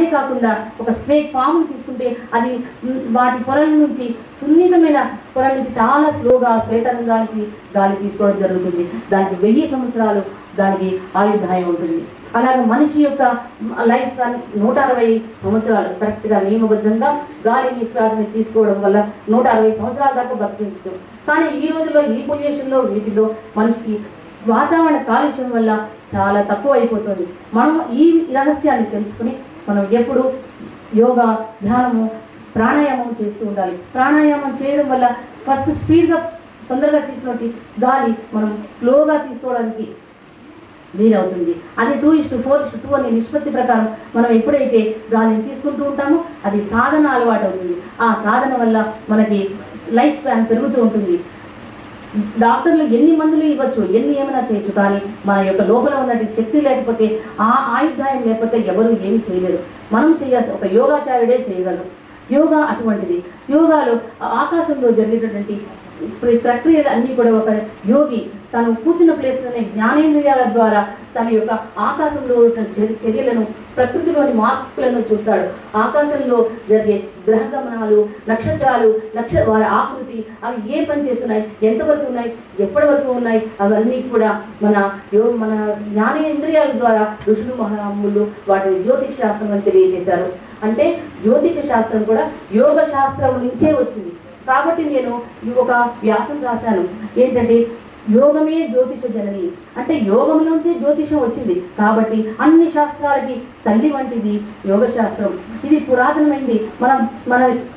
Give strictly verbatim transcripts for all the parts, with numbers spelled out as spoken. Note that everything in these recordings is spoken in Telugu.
అదే కాకుండా ఒక స్నేక్ పాముని తీసుకుంటే అది వాటి పొరల నుంచి సున్నితమైన పొరల నుంచి చాలా స్లోగా శ్వేతరంగానికి గాలి తీసుకోవడం జరుగుతుంది. దానికి వెయ్యి సంవత్సరాలు దానికి ఆయుర్దాయం ఉంటుంది. అలాగే మనిషి యొక్క లైఫ్ స్పాన్ నూట అరవై సంవత్సరాలు కరెక్ట్గా నియమబద్ధంగా గాలిని శ్వాసని తీసుకోవడం వల్ల నూట అరవై సంవత్సరాల దాకా బతికించు. కానీ ఈ రోజుల్లో ఈ పొల్యూషన్లో వీటిలో మనిషికి వాతావరణ కాలుష్యం వల్ల చాలా తక్కువ అయిపోతుంది. మనం ఈ రహస్యాన్ని తెలుసుకుని మనం ఎప్పుడు యోగా, ధ్యానము, ప్రాణాయామం చేస్తూ ఉండాలి. ప్రాణాయామం చేయడం వల్ల ఫస్ట్ స్పీడ్గా తొందరగా తీసుకున్నట్టు గాలి మనం స్లోగా తీసుకోవడానికి వీలవుతుంది. అది two is to four is two అనే నిష్పత్తి ప్రకారం మనం ఎప్పుడైతే గాలిని తీసుకుంటూ ఉంటామో అది సాధన అలవాటు అవుతుంది. ఆ సాధన వల్ల మనకి లైఫ్ స్పాన్ పెరుగుతూ ఉంటుంది. డాక్టర్లు ఎన్ని మందులు ఇవ్వచ్చు, ఎన్ని ఏమైనా చేయొచ్చు, కానీ మన యొక్క లోపల ఉన్నటువంటి శక్తి లేకపోతే, ఆ ఆయుర్దాయం లేకపోతే ఎవరు ఏమి చేయలేరు. మనం చేయాల్సి ఒక యోగాచార్యుడే చేయగలరు. యోగా అటువంటిది. యోగాలో ఆకాశంలో జరిగేటటువంటి ప్రక్రియలు అన్నీ కూడా ఒక యోగి తను కూర్చున్న ప్లేస్లోనే జ్ఞానేంద్రియాల ద్వారా తన యొక్క ఆకాశంలో చర్యలను, ప్రకృతిలోని మార్పులను చూస్తాడు. ఆకాశంలో జరిగే గ్రహ గమనాలు, నక్షత్రాలు, నక్ష వారి ఆకృతి, అవి ఏ పని చేస్తున్నాయి, ఎంతవరకు ఉన్నాయి, ఎప్పటి వరకు ఉన్నాయి, అవన్నీ కూడా మన యో మన జ్ఞానేంద్రియాల ద్వారా ఋషులు, మహారాములు వాటిని జ్యోతిష్ శాస్త్రం అని తెలియజేశారు. అంటే జ్యోతిష శాస్త్రం కూడా యోగ శాస్త్రం నుంచే వచ్చింది. కాబట్టి నేను ఒక వ్యాసం రాశాను ఏంటంటే, యోగమే జ్యోతిష జనని, అంటే యోగం నుంచే జ్యోతిషం వచ్చింది. కాబట్టి అన్ని శాస్త్రాలకి తల్లి వంటిది యోగ శాస్త్రం. ఇది పురాతనమైంది. మనం మన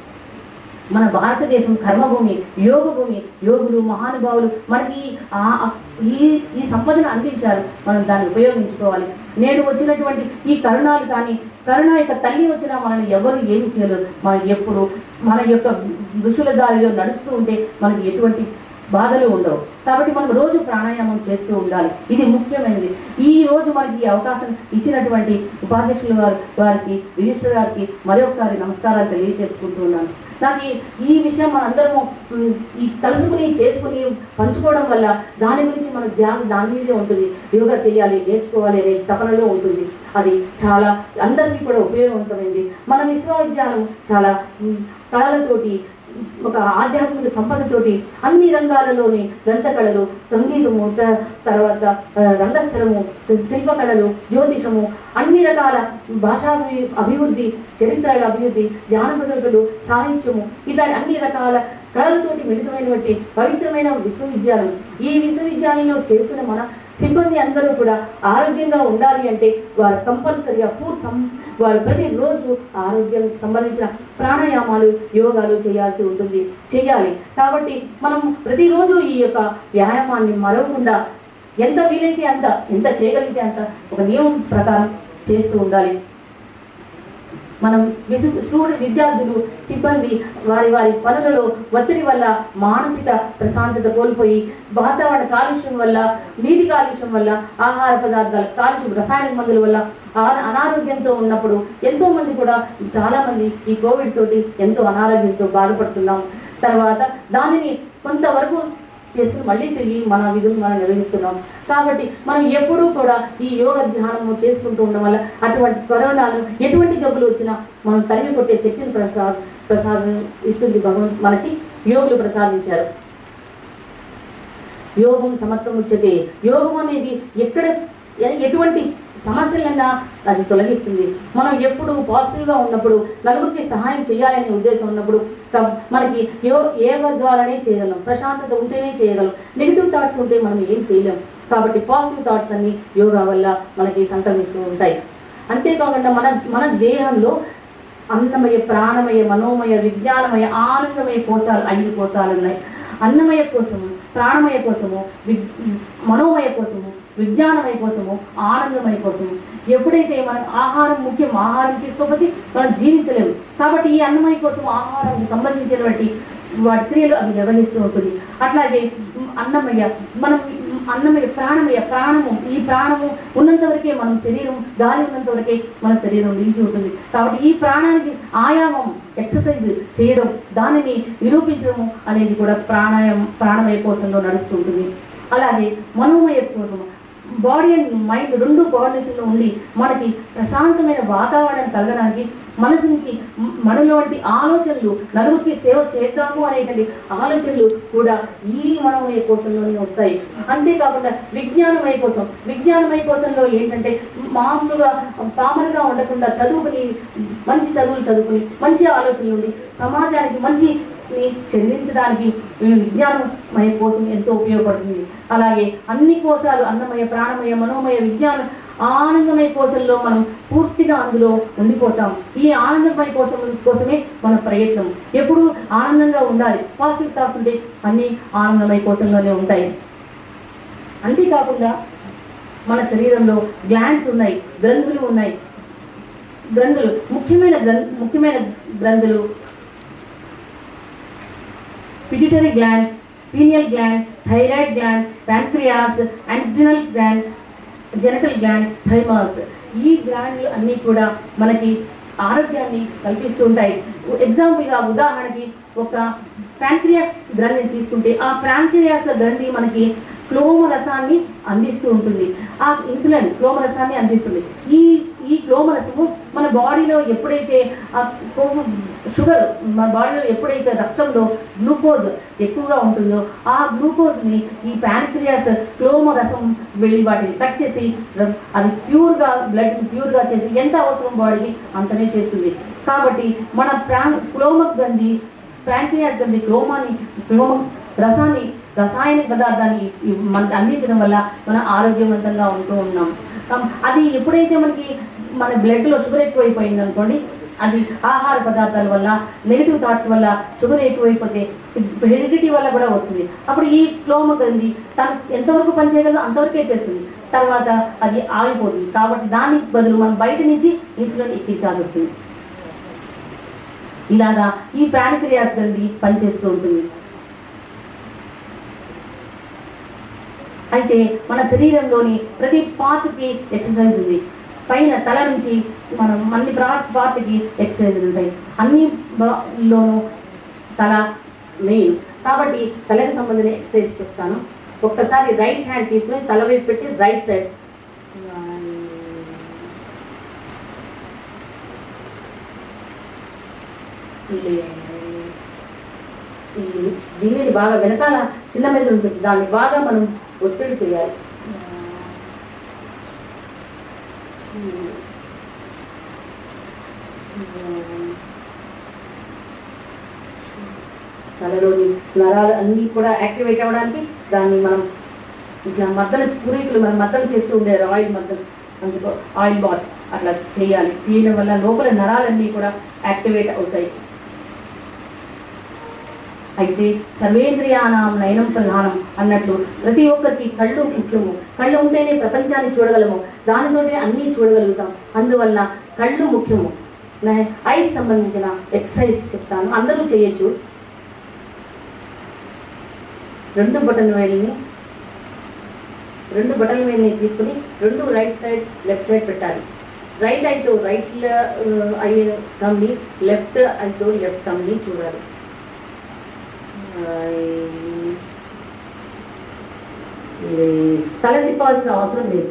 మన భారతదేశం కర్మభూమి, యోగ భూమి. యోగులు, మహానుభావులు మనకి ఈ ఈ సంపదను అందించారు. మనం దాన్ని ఉపయోగించుకోవాలి. నేడు వచ్చినటువంటి ఈ కరుణాలు కానీ, కరుణ యొక్క తల్లి వచ్చినా మనల్ని ఎవరు ఏమి చేయలేరు. మనం ఎప్పుడు మన యొక్క ఋషుల దారిలో నడుస్తూ ఉంటే మనకి ఎటువంటి బాధలు ఉండవు. కాబట్టి మనం రోజు ప్రాణాయామం చేస్తూ ఉండాలి. ఇది ముఖ్యమైనది. ఈ రోజు మనకి ఈ అవకాశం ఇచ్చినటువంటి ఉపాధ్యక్షుల వారు వారికి, రిజిస్టర్ గారికి మరొకసారి నమస్కారాలు తెలియజేసుకుంటున్నాను. నాకు ఈ విషయం మనందరము ఈ కలుసుకుని చేసుకుని పంచుకోవడం వల్ల దాని గురించి మన ధ్యానం దాని మీదే ఉంటుంది. యోగా చేయాలి, నేర్చుకోవాలి అనే తపనలో ఉంటుంది. అది చాలా అందరికీ కూడా ఉపయోగవంతమైంది. మన విశ్వవిద్యాలయం చాలా కళలతోటి, ఒక ఆధ్యాత్మిక సంపదతోటి అన్ని రంగాలలోని గ్రంథ కళలు, సంగీతము, తర్వాత రంగస్థలము, శిల్పకళలు, జ్యోతిషము, అన్ని రకాల భాషా అభివృద్ధి, చరిత్రల అభివృద్ధి, జానపదలు, సాహిత్యము, ఇట్లాంటి అన్ని రకాల కళలతోటి మిళితమైనటువంటి పవిత్రమైన విశ్వవిద్యాలయం. ఈ విశ్వవిద్యాలయంలో చేస్తున్న మన సిబ్బంది అందరూ కూడా ఆరోగ్యంగా ఉండాలి అంటే వారు కంపల్సరిగా పూర్తం వారు ప్రతిరోజు ఆరోగ్యానికి సంబంధించిన ప్రాణాయామాలు, యోగాలు చేయాల్సి ఉంటుంది, చేయాలి. కాబట్టి మనం ప్రతిరోజు ఈ యొక్క వ్యాయామాన్ని మరవకుండా ఎంత వీలైతే అంత, ఎంత చేయగలిగితే అంత ఒక నియమం ప్రకారం చేస్తూ ఉండాలి. మనం విసు స్టూడెంట్ విద్యార్థులు, సిబ్బంది వారి వారి పనులలో ఒత్తిడి వల్ల మానసిక ప్రశాంతత కోల్పోయి, వాతావరణ కాలుష్యం వల్ల, నీటి కాలుష్యం వల్ల, ఆహార పదార్థాల కాలుష్యం, రసాయనిక మందుల వల్ల అనారోగ్యంతో ఉన్నప్పుడు ఎంతో మంది కూడా, చాలామంది ఈ కోవిడ్ తోటి ఎంతో అనారోగ్యంతో బాధపడుతున్నాం. తర్వాత దానిని కొంతవరకు చేసుకుని మళ్ళీ తిరిగి మన విధులు మనం నిర్వహిస్తున్నాం. కాబట్టి మనం ఎప్పుడూ కూడా ఈ యోగ ధ్యానము చేసుకుంటూ ఉండడం వల్ల అటువంటి కరోనాలు, ఎటువంటి జబ్బులు వచ్చినా మనం తరిమి కొట్టే శక్తిని ప్రసా ప్రసాదం ఇస్తుంది భగవంతుడు మనకి యోగులు ప్రసాదించారు. యోగం సమర్థముచ్యతే. యోగం అనేది ఎక్కడ ఎటువంటి సమస్యలన్నా అది తొలగిస్తుంది. మనం ఎప్పుడు పాజిటివ్గా ఉన్నప్పుడు, నలుగురికి సహాయం చేయాలనే ఉద్దేశం ఉన్నప్పుడు మనకి యో యోగ ద్వారానే చేయగలం. ప్రశాంతత ఉంటేనే చేయగలం. నెగిటివ్ థాట్స్ ఉంటే మనం ఏం చేయలేం. కాబట్టి పాజిటివ్ థాట్స్ అన్ని యోగా వల్ల మనకి సంక్రమిస్తూ ఉంటాయి. అంతేకాకుండా మన మన దేహంలో అన్నమయ, ప్రాణమయ, మనోమయ, విజ్ఞానమయ, ఆనందమయ కోశాలు ఐదు కోశాలు ఉన్నాయి. అన్నమయ కోసము, ప్రాణమయ కోసము, వి మనోమయ కోసము, విజ్ఞానమయ కోసము, ఆనందమయ కోసము. ఎప్పుడైతే మనం ఆహారం ముఖ్యం, ఆహారం తీసుకోకపోతే మనం జీవించలేము. కాబట్టి ఈ అన్నమయ కోసం ఆహారానికి సంబంధించినటువంటి వాటి క్రియలు అవి నిర్వహిస్తూ ఉంటుంది. అట్లాగే అన్నమయ, మనం అన్నమయ, ప్రాణమయ, ప్రాణము, ఈ ప్రాణము ఉన్నంత వరకే మనం శరీరం, గాలి ఉన్నంత వరకే మన శరీరం నిలిచి ఉంటుంది. కాబట్టి ఈ ప్రాణానికి ఆయామం, ఎక్సర్సైజ్ చేయడం, దానిని నిరూపించడము అనేది కూడా ప్రాణాయామం, ప్రాణమయ కోసంలో నడుస్తుంటుంది. అలాగే మనోమయ కోసము, బాడీ అండ్ మైండ్ రెండు కోఆర్డినేషన్లో ఉండి మనకి ప్రశాంతమైన వాతావరణాన్ని కలగడానికి మనసు నుంచి మనలోంటి ఆలోచనలు నలుగురికి సేవ చేద్దాము అనేటువంటి ఆలోచనలు కూడా ఈ మనోమయ కోశంలోనే వస్తాయి. అంతేకాకుండా విజ్ఞానమయ కోసం విజ్ఞానమయ కోశంలో ఏంటంటే మామూలుగా పామరుగా ఉండకుండా చదువుకుని మంచి చదువులు చదువుకుని మంచి ఆలోచనలు ఉండి సమాజానికి మంచి చెందించడానికి విజ్ఞానమయ కోసం ఎంతో ఉపయోగపడుతుంది. అలాగే అన్ని కోశాలు అన్నమయ ప్రాణమయ మనోమయ విజ్ఞాన ఆనందమయ కోశంలో మనం పూర్తిగా అందులో ఉండిపోతాం. ఈ ఆనందమయ కోసం కోసమే మన ప్రయత్నం. ఎప్పుడు ఆనందంగా ఉండాలి. పాజిటివ్ థాట్స్ ఉంటే అన్ని ఆనందమయ కోశంలోనే ఉంటాయి. అంతేకాకుండా మన శరీరంలో గ్లాండ్స్ ఉన్నాయి, గ్రంథులు ఉన్నాయి. గ్రంథులు ముఖ్యమైన గ్రం ముఖ్యమైన గ్రంథులు pituitary gland, pineal gland, thyroid gland, pancreas, adrenal gland, genital gland, thymus. ఈ గ్లాండ్లు అన్నీ కూడా మనకి ఆరోగ్యాన్ని కల్పిస్తూ ఉంటాయి. ఎగ్జాంపుల్గా ఉదాహరణకి ఒక ప్యాంక్రియాస్ గ్రంథిని తీసుకుంటే ఆ ప్యాంక్రియాస్ గ్రంథి మనకి క్లోమ రసాన్ని అందిస్తూ ఉంటుంది. ఆ ఇన్సులిన్ క్లోమ రసాన్ని అందిస్తుంది. ఈ ఈ క్లోమ రసము మన బాడీలో ఎప్పుడైతే ఆ షుగర్ మన బాడీలో ఎప్పుడైతే రక్తంలో గ్లూకోజ్ ఎక్కువగా ఉంటుందో ఆ గ్లూకోజ్ని ఈ ప్యాంక్రియాస్ క్లోమ రసం వెళ్ళి వాటిని కట్ చేసి అది ప్యూర్గా బ్లడ్ ప్యూర్గా చేసి ఎంత అవసరం బాడీకి అంతనే చేస్తుంది. కాబట్టి మన ప్రాన్ క్లోమ గ్రంథి ప్యాంక్రియాస్ గ్రంథి క్లోమాని క్లోమ రసాన్ని రసాయనిక పదార్థాన్ని మనకి అందించడం వల్ల మనం ఆరోగ్యవంతంగా ఉంటూ ఉన్నాం. అది ఎప్పుడైతే మనకి మన బ్లడ్లో షుగర్ ఎక్కువైపోయింది అనుకోండి, అది ఆహార పదార్థాల వల్ల నెగిటివ్ థాట్స్ వల్ల షుగర్ ఎక్కువైపోతే హెరిడిటీ వల్ల కూడా వస్తుంది. అప్పుడు ఈ క్లోమ గ్రంథి తను ఎంతవరకు పనిచేయగలదో అంతవరకే చేస్తుంది, తర్వాత అది ఆగిపోతుంది. కాబట్టి దానికి బదులు మనం బయట నుంచి ఇన్సులిన్ ఎక్కించాల్సి వస్తుంది. ఇలాగా ఈ ప్యాంక్రియాస్ గ్రంథి పనిచేస్తూ ఉంటుంది. అయితే మన శరీరంలోని ప్రతి పార్ట్కి ఎక్సర్సైజ్ ఉంది. పైన తల నుంచి మనం అన్ని పార్ట్కి ఎక్సర్సైజులు ఉంటాయి. అన్నిలోనూ తల మెయిన్ కాబట్టి తలకి సంబంధించిన ఎక్సర్సైజ్ చెప్తాను. ఒక్కసారి రైట్ హ్యాండ్ తీసుకొని తల వైపు పెట్టి రైట్ సైడ్ దీనిని బాగా వెనకాల చిన్న మీద ఉంటుంది, దాన్ని బాగా మనం ఒత్తిడి చేయాలి. తలలోని నరాలు అన్నీ కూడా యాక్టివేట్ అవ్వడానికి దాన్ని మనం ఇట్లా మద్దన పూర్వీకులు మనం మద్దన చేస్తూ ఉండేవారు. ఆయిల్ మద్దన, అందుకో ఆయిల్ బాత్ అట్లా చేయాలి. చేయడం వల్ల లోపల నరాలన్నీ కూడా యాక్టివేట్ అవుతాయి. అయితే సర్వేంద్రియానాం నయనం ప్రధానం అన్నట్లు ప్రతి ఒక్కరికి కళ్ళు ముఖ్యము. కళ్ళు ఉంటేనే ప్రపంచాన్ని చూడగలము, దానితోనే అన్నీ చూడగలుగుతాం. అందువల్ల కళ్ళు ముఖ్యము. ఐస్ సంబంధించిన ఎక్సర్సైజ్ చెప్తాను, అందరూ చేయొచ్చు. రెండు బటన్ వేలిని రెండు బటన్ వేలిని తీసుకుని రెండు రైట్ సైడ్ లెఫ్ట్ సైడ్ పెట్టాలి. రైట్ అయితే రైట్ అయ్యే కమ్ని, లెఫ్ట్ అయితే లెఫ్ట్ కమ్ని చూడాలి. తల తిప్పాల్సిన అవసరం లేదు.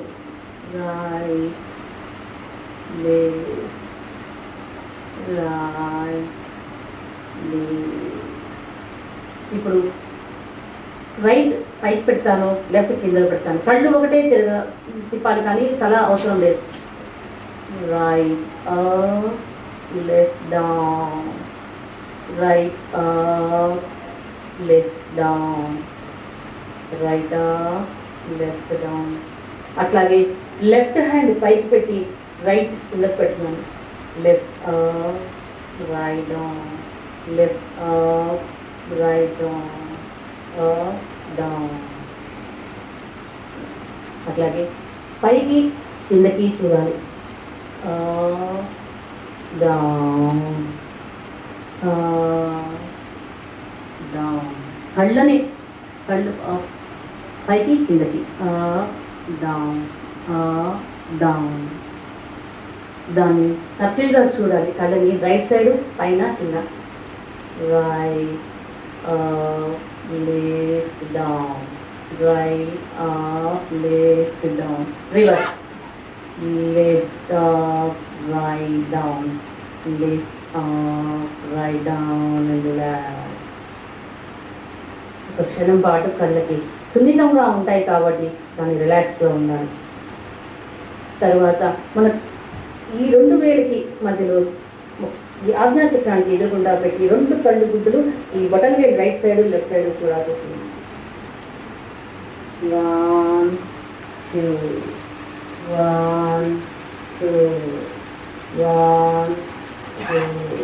ఇప్పుడు రైట్ పైకి పెడతాను, లెఫ్ట్ కింద పెడతాను. కళ్ళు ఒకటే తిరగ తిప్పాలి కానీ తల అవసరం లేదు. Right up, left down, right up, left down, right up, left down. అట్లాగే లెఫ్ట్ హ్యాండ్ పైకి పెట్టి రైట్ కిందకి పెట్టున్నాను. Left up, right down, left up, right down, up down. అట్లాగే పైకి కిందకి చూడాలి. Up down, down. కళ్ళని కళ్ళు అప్ పైకి కిందకి, అప్ డౌన్, అప్ డౌన్. దాన్ని సర్కిల్గా చూడాలి. కళ్ళని రైట్ సైడ్ పైన కింద. Right up, left down, right up, left down, reverse, left up, right down, left up, right down and relax. ఒక క్షణం పాటు కళ్ళకి సున్నితంగా ఉంటాయి కాబట్టి దాన్ని రిలాక్స్గా ఉండాలి. తర్వాత మన ఈ రెండు వేలకి మధ్యలో ఈ ఆజ్ఞాచక్రానికి ఎదురుకుండా పెట్టి రెండు కళ్ళు గుడ్డులు ఈ బటన్ వేలు రైట్ సైడ్ లెఫ్ట్ సైడ్ చూడాల్సి వస్తుంది. One two one two one two.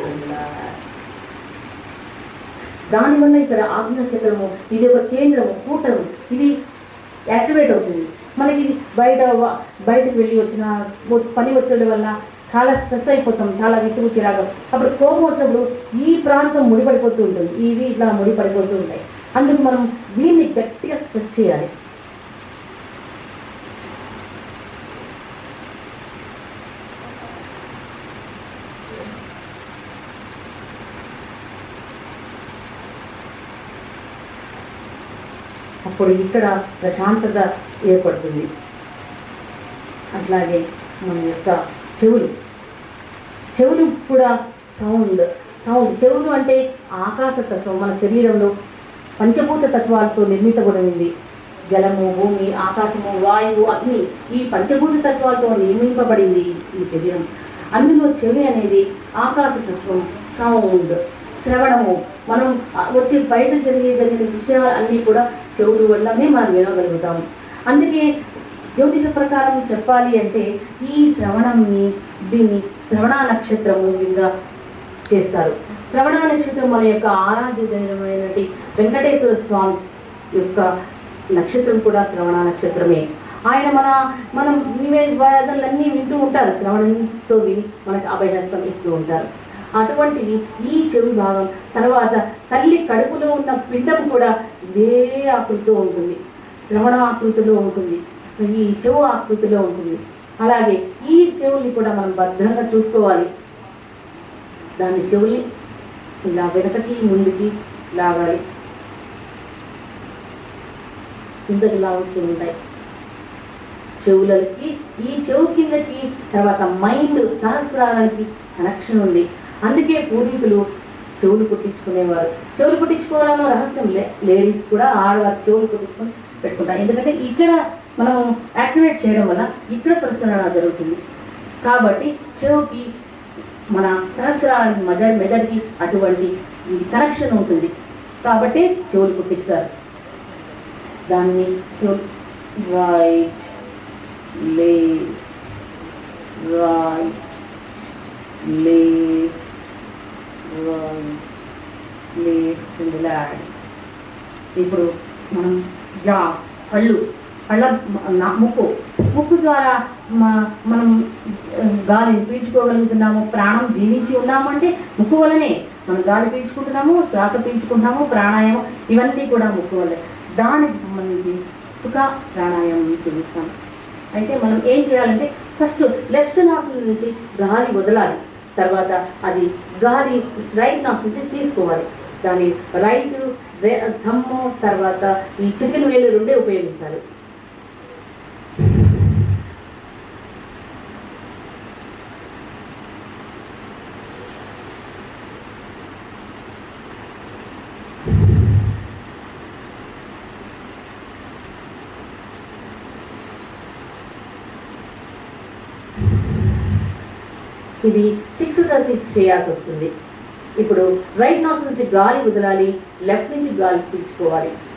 దానివల్ల ఇక్కడ ఆజ్ఞాచక్రము ఇది ఒక కేంద్రము కూటము ఇది యాక్టివేట్ అవుతుంది. మనకి బయట బయటకు వెళ్ళి వచ్చిన పని ఒత్తిడి వల్ల చాలా స్ట్రెస్ అయిపోతాం, చాలా విసుగు చిరాకు. అప్పుడు కోపం వచ్చినప్పుడు ఈ ప్రాంతం ముడిపడిపోతూ ఉంటుంది, ఇవి ఇట్లా ముడిపడిపోతూ ఉంటాయి. అందుకు మనం దీన్ని గట్టిగా స్ట్రెస్ చేయాలి. అప్పుడు ఇక్కడ ప్రశాంతత ఏర్పడుతుంది. అట్లాగే మన యొక్క చెవులు చెవులు కూడా సౌండ్ సౌండ్ చెవులు అంటే ఆకాశతత్వం. మన శరీరంలో పంచభూత తత్వాలతో నిర్మితబడింది. జలము, భూమి, ఆకాశము, వాయువు, అగ్ని ఈ పంచభూత తత్వాలతో నిర్మింపబడింది ఈ శరీరం. అందులో చెవి అనేది ఆకాశతత్వం, సౌండ్, శ్రవణము. మనం వచ్చే బయట జరిగే జరిగిన విషయాలు అన్నీ కూడా చెవుల వల్లనే మనం వినగలుగుతాము. అందుకే జ్యోతిష ప్రకారం చెప్పాలి అంటే ఈ శ్రవణంని దీన్ని శ్రవణ నక్షత్రము కింద చేస్తారు. శ్రవణ నక్షత్రం మన యొక్క ఆరాధ్య దైవమైనటి వెంకటేశ్వర స్వామి యొక్క నక్షత్రం కూడా శ్రవణ నక్షత్రమే. ఆయన మన మనం నివేదనలన్నీ వింటూ ఉంటారు, శ్రవణంతో విని మనకు అభయహస్తం ఇస్తూ ఉంటారు. అటువంటిది ఈ చెవి భాగం. తర్వాత తల్లి కడుపులో ఉన్న పిండం కూడా ఇదే ఆకృతితో ఉంటుంది, శ్రవణ ఆకృతిలో ఉంటుంది, ఈ చెవు ఆకృతిలో ఉంటుంది. అలాగే ఈ చెవుల్ని కూడా మనం భద్రంగా చూసుకోవాలి. దాని చెవుల్ని ఇలా వెనకకి ముందుకి లాగాలి, కిందకి లాగుతూ ఉంటాయి చెవులకి. ఈ చెవు కిందకి తర్వాత మైండ్ సహస్రానికి కనెక్షన్ ఉంది. అందుకే పూర్వీకులు చెవులు కుట్టించుకునేవారు. చెవులు కుట్టించుకోవడంలో రహస్యం లే లేడీస్ కూడా ఆడవారు చెవులు కుట్టించుకొని పెట్టుకుంటారు. ఎందుకంటే ఇక్కడ మనం యాక్టివేట్ చేయడం వల్ల ఇక్కడ ప్రసరణ జరుగుతుంది. కాబట్టి చెవుకి మన సహస్రానికి మెద మెదడికి అటువంటి కనెక్షన్ ఉంటుంది కాబట్టి చెవులు కుట్టిస్తారు. దాన్ని right left right left right left relax. ఇప్పుడు మనం జా పళ్ళు పళ్ళ ముక్కు ముక్కు ద్వారా మనం గాలిని పీల్చుకోగలుగుతున్నాము. ప్రాణం జీవించి ఉన్నామంటే ముక్కు వల్లనే మనం గాలి పీల్చుకుంటున్నాము, శ్వాస పీల్చుకుంటున్నాము, ప్రాణాయామం ఇవన్నీ కూడా ముక్కు వల్లే. దానికి సంబంధించి సుఖ ప్రాణాయామం చూపిస్తాం. అయితే మనం ఏం చేయాలంటే ఫస్ట్ లెఫ్ట్ నాసిల్ నుంచి గాలి వదలాలి. తర్వాత అది గాలి రైట్ నాసిల్ నుంచి తీసుకోవాలి. దాని రైట్ థమ్ము తర్వాత ఈ చిటికెన వేలు రెండే ఉపయోగించాలి. ఇది సిక్స్ సర్కిల్స్ చేయాల్సి వస్తుంది. ఇప్పుడు రైట్ నాసిల్ నుంచి గాలి వదలాలి, లెఫ్ట్ నుంచి గాలి పీల్చుకోవాలి.